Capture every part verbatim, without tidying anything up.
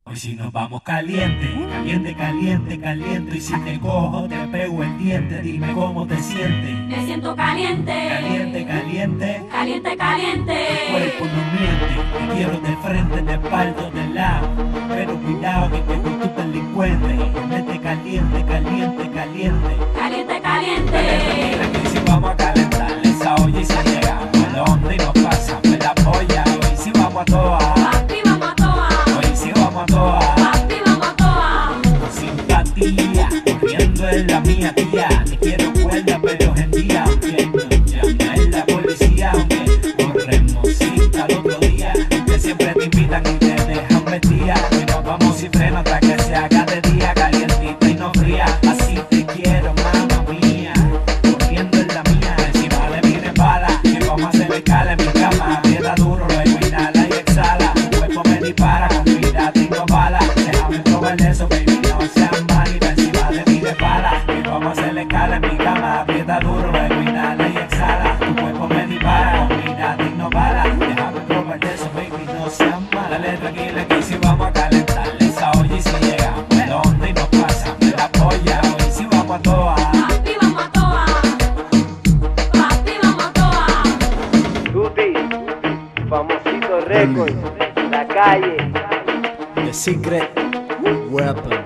Hoy si nos vamos caliente, caliente, caliente, caliente. Y si te cojo te pego el diente, dime cómo te sientes. Me siento caliente, Caliente, caliente, caliente, caliente. tu cuerpo no miente. Te quiero de frente, de espalda, de lado. Pero cuidado que te gusta tu delincuente. Ponete caliente, caliente, caliente. Caliente, caliente. Dale, que si vamos a calentar esa olla y se llega a donde y nos pasa, me la polla. Hoy si vamos a toa, Papi, vamos a toa. hoy si vamos a toa. Papi, vamos a toa. Simpatía, corriendo en la mía tía. Te quiero cuerda, pero en día, aunque no llame la policía, aunque corremos cita al otro día, aunque siempre te invitan y te dejan vestida. Y nos vamos sin freno hasta que se haga de día, calientita y no fría. Así te quiero, mamá mía, corriendo en la mía. Encima de mí resbala, que vamos a hacer escala en mi cama. Aprieta duro, luego inhala y exhala. Tu cuerpo me dispara, con vida tengo bala. Déjame probar de eso, baby, no seas malita. Encima de mí resbala, que vamos a hacer escala en mi cama. Aprieta duro, luego inhala y exhala. Tu cuerpo me dispara, con vida tengo bala. Déjame probar de eso, baby, no seas mala. Dale tranquila que si vamos a calentar esa olla y si llegamos donde y nos pasa, me la polla. Hoy si vamos a toa. Papi, vamos a toa. Papi, vamos a toa. Tuti, famosito récord, la calle. The secret weapon.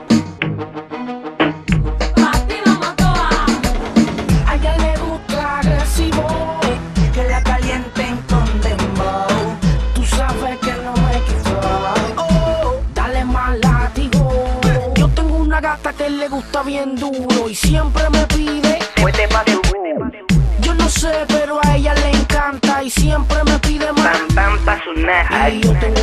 Papi, vamos a toa. A ella le gusta agresivo, que la calienten con dembow. Tú sabes que no me quito. Oh, dale más látigo. Yo tengo una gata que le gusta bien duro y siempre me pide. Fuerte pa' tu Yo no sé, pero a ella le encanta y siempre me pide más. Tan tan pa' su nada. Y yo tengo